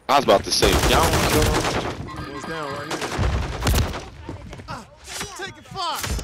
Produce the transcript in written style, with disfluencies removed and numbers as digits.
I was about to say, y'all don't kill him. One's down right here. Take it fire.